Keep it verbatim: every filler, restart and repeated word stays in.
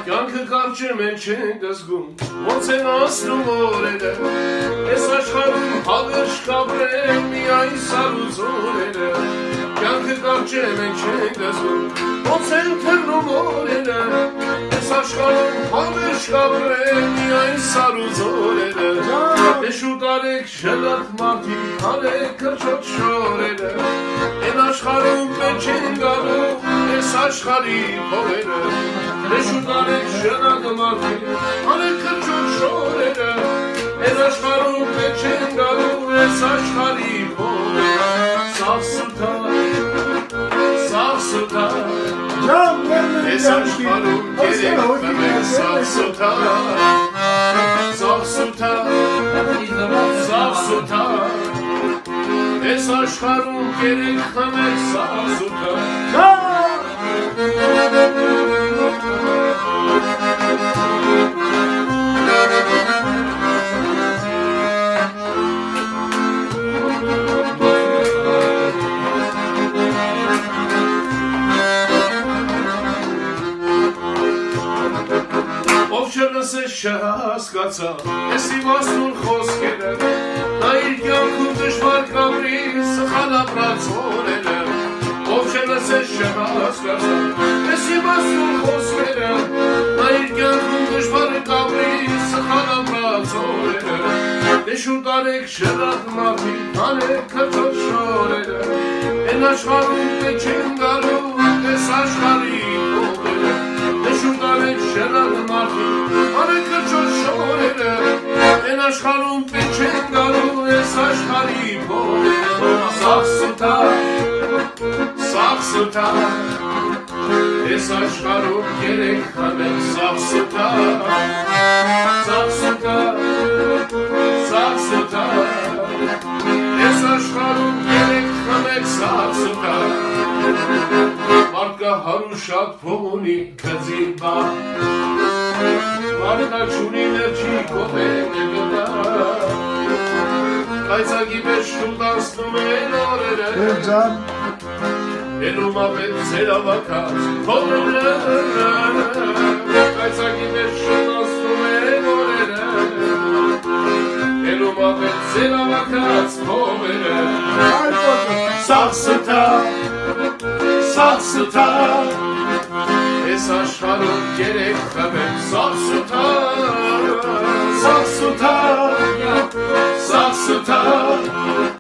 Կյանքը կարճ է, մենք չենք զգում, ոնց են անցնում օրերը, Ես աշխարհում հավերժ կապրեմ միայն սարուց օրերը, Կյանքը կարճ է, մենք չենք զգում, ոնց են թռնում օրերը, Ես աշխարհում հավերժ կապրեմ միայն սարուց օրերը, Դե շուտ արեք ժլատ մարդիկ, արեք կրճոտ շորերը, Են աշխարհում մենք չենք գալու, ես աշխարհի փողերը, Դե շուտ արեք ժլատ մարդիկ, արեք կրճոտ շորերը, Են աշխարհում մենք չենք գալու, ես աշխարհի փողերը, Սաղ սուտա, սաղ սուտա, Ես աշխարհում երեք մենք սաղ սուտա, Սաղ սուտա, սաղ սուտա, Ես աշխարհում երեք խմեք սաղ սուտա, Չլսես չհասկացա, ես իմաստուն խոսքերը, նա իր կյանքում դժվար կապրի սխալ ապրած օրերը, ով չլսես չհասկացա, ես իմաստուն խոսքերը, նա իր կյանքում դժվար կապրի սխալ ապրած օրերը, դե շուտ արեք շռատ մարդիկ, արեք կրճոտ շորերը, են աշխարհում մենք չենք գալու, ես աշխարհի փողերը, դե շուտ արեք շռատ մարդիկ, Արեք կրճոտ շորերը, են աշխարհում պետք չեն գալու, ես աշխարհի փողերը, Սաղ սուտա, սաղ սուտա, ես աշխարհում երեք խմեք սաղ սուտա, Սաղ սուտա, սաղ սուտա, ես աշխարհում երեք խմեք սաղ սուտա, Մարդկա հարու շատ փող ունի գծի բան, Մարդկա չունի լրջի կողեն է գտա, Կայցագի մեջ շուտ անցնում են օրերը, Էնում ապետ ծերավակած փողերը, Կայցագի մեջ շուտ անցնում են օրերը, Էնում ապետ ծերավակած փողերը, Սաղ սուտա, սաղ սուտա, Ես աշխարհում երեք խմեք սաղ սուտա, սաղ սուտա, սաղ սուտա,